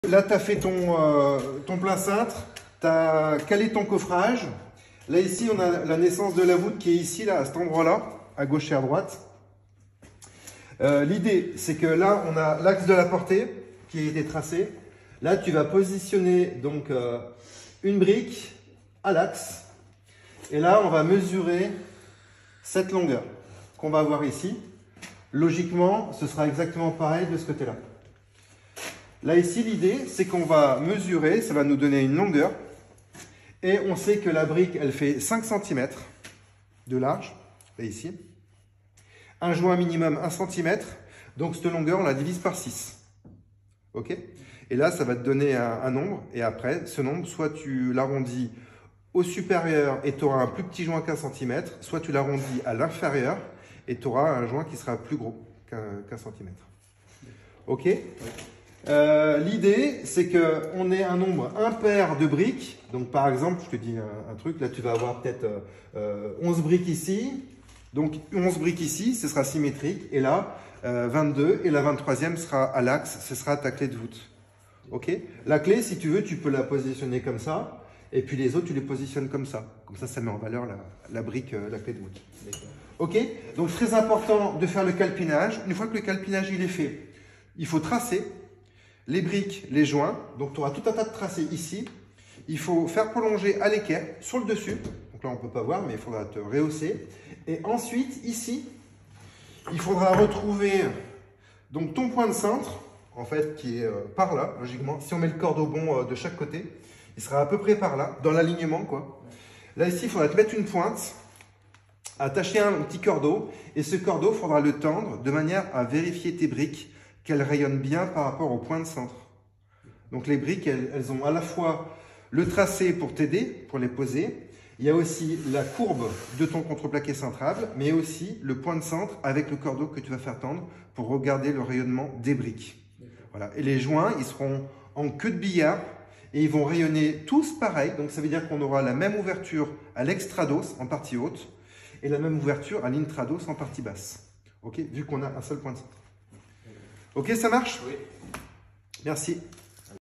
Là, tu as fait ton plein cintre, tu as calé ton coffrage. Là, ici, on a la naissance de la voûte qui est ici, là, à cet endroit-là, à gauche et à droite. L'idée, c'est que là, on a l'axe de la portée qui a été tracé. Là, tu vas positionner donc une brique à l'axe. Et là, on va mesurer cette longueur qu'on va avoir ici. Logiquement, ce sera exactement pareil de ce côté-là. Là, ici, l'idée, c'est qu'on va mesurer, ça va nous donner une longueur. Et on sait que la brique, elle fait 5 cm de large, là, ici. Un joint minimum 1 cm. Donc, cette longueur, on la divise par 6. OK? Et là, ça va te donner un nombre. Et après, ce nombre, soit tu l'arrondis au supérieur et tu auras un plus petit joint qu'un centimètre, soit tu l'arrondis à l'inférieur et tu auras un joint qui sera plus gros qu'un centimètre. OK? L'idée, c'est qu'on ait un nombre impair de briques. Donc, par exemple, je te dis un truc, là, tu vas avoir peut-être 11 briques ici. Donc, 11 briques ici, ce sera symétrique. Et là, 22. Et la 23e sera à l'axe, ce sera ta clé de voûte. OK? La clé, si tu veux, tu peux la positionner comme ça. Et puis, les autres, tu les positionnes comme ça. Comme ça met en valeur la brique, la clé de voûte. OK? Donc, très important de faire le calpinage. Une fois que le calpinage il est fait, il faut tracer les briques, les joints. Donc, tu auras tout un tas de tracés ici. Il faut faire prolonger à l'équerre sur le dessus. Donc là, on ne peut pas voir, mais il faudra te rehausser. Et ensuite, ici, il faudra retrouver donc, ton point de cintre, en fait, qui est par là, logiquement. Si on met le cordeau bon de chaque côté, il sera à peu près par là, dans l'alignement, quoi. Là, ici, il faudra te mettre une pointe, attacher un petit cordeau. Et ce cordeau, il faudra le tendre de manière à vérifier tes briques, qu'elles rayonnent bien par rapport au point de centre. Donc les briques, elles ont à la fois le tracé pour t'aider, pour les poser. Il y a aussi la courbe de ton contreplaqué centrable, mais aussi le point de centre avec le cordeau que tu vas faire tendre pour regarder le rayonnement des briques. Voilà. Et les joints, ils seront en queue de billard et ils vont rayonner tous pareil. Donc ça veut dire qu'on aura la même ouverture à l'extrados en partie haute et la même ouverture à l'intrados en partie basse. OK? Vu qu'on a un seul point de centre. OK, ça marche? Oui. Merci.